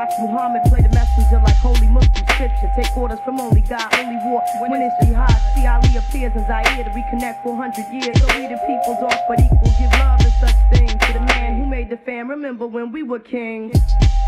Watch Muhammad play the messenger like holy Muslim scripture. Take orders from only God, only war when it's jihad. See Ali appears in Zaire to reconnect 400 years. So we the people's off but equal, give love and such things to the man who made the fam. Remember when we were kings.